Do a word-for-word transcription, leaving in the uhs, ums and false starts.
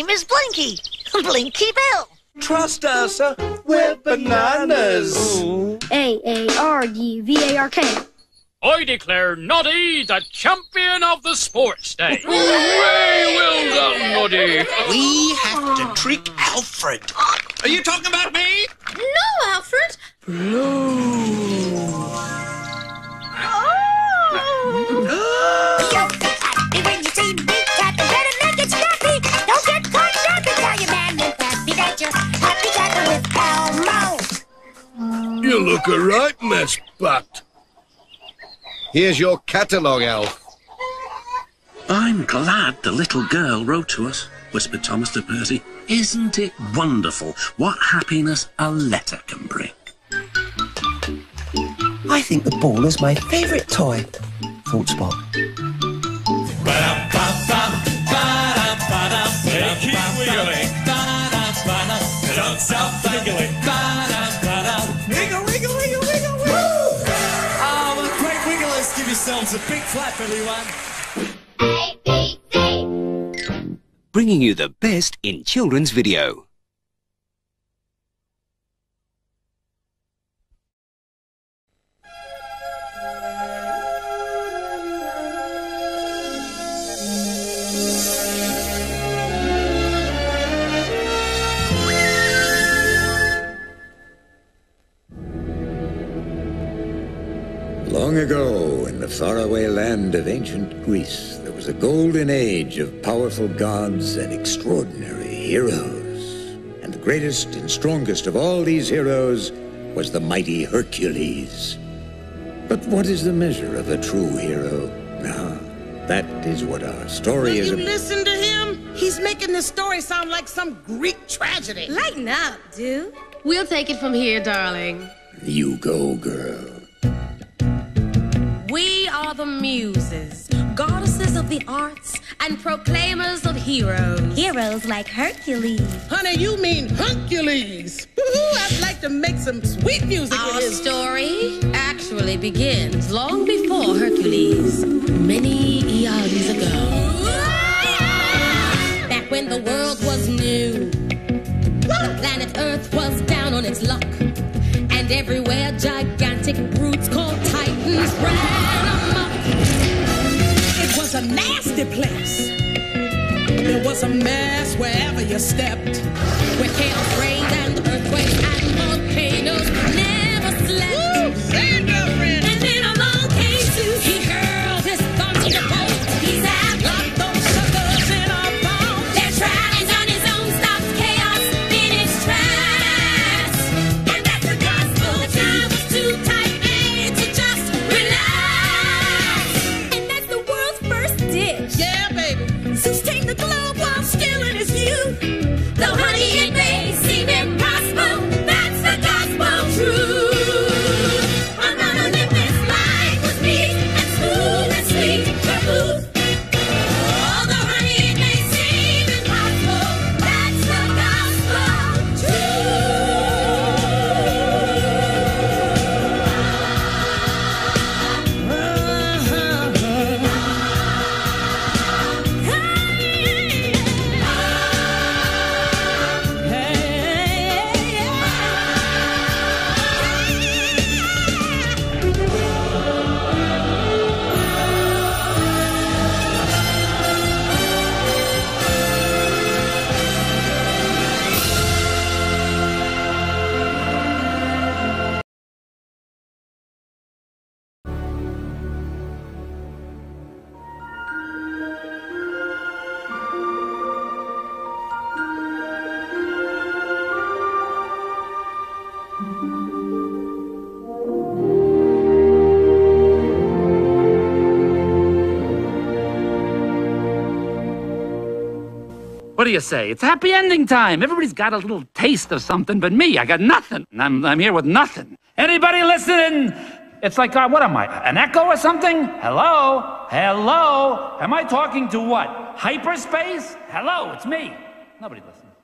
name is Blinky. Blinky Bill. Trust us, uh, we're bananas. A A R D V A R K. I declare Noddy the champion of the sports day. Hooray, well done, Noddy. We have to trick Alfred. Are you talking about me? No, Alfred. When you see me cat, better make it snappy. Don't get caught napping. Tell your man and Pappy that you're happy cat with Elmo. You look a right mess, Butt. Here's your catalogue, Alf. I'm glad the little girl wrote to us, whispered Thomas to Percy. Isn't it wonderful what happiness a letter can bring? I think the ball is my favourite toy, thought Spot. Hey, keep wiggling. Don't stop wiggling. Wiggle, wiggle, wiggle, wiggle, wiggle. Oh, well, great wigglers. Give yourselves a big clap, everyone. A, B, C. Bringing you the best in children's video. Long ago, in the faraway land of ancient Greece, there was a golden age of powerful gods and extraordinary heroes. And the greatest and strongest of all these heroes was the mighty Hercules. But what is the measure of a true hero? Now, that is what our story Will is you about. listen to him? He's making this story sound like some Greek tragedy. Lighten up, dude. We'll take it from here, darling. You go, girl. We are the muses, goddesses of the arts, and proclaimers of heroes. Heroes like Hercules. Honey, you mean Hercules. I'd like to make some sweet music Our with his... story actually begins long before Hercules, many eons ago. Back when the world was new, the planet Earth was down on its luck, and everywhere gigantic brutes called Titans ran amok. It was a nasty place. There was a mess wherever you stepped. Where chaos reigned and earthquakes and volcanoes never slept. Woo! Say it, girlfriend. And then along came Zeus. He hurled his thunderbolt. He's out, locked those suckers in a bone. Their tries on his own stopped chaos in its tracks. And that's the gospel. The time was too tight made to just relax. And that's the world's first dish. Yeah, baby. Zeus tamed the globe while still in his youth. Though honey, it may seem impossible, that's the gospel truth. I'm gonna live this life with me and smooth and sweet vermouth. Although honey, it may seem impossible, that's the gospel What do you say? It's happy ending time. Everybody's got a little taste of something, but me, I got nothing. I'm, I'm here with nothing. Anybody listening? It's like, uh, what am I, an echo or something? Hello? Hello? Am I talking to what? Hyperspace? Hello, it's me. Nobody listens.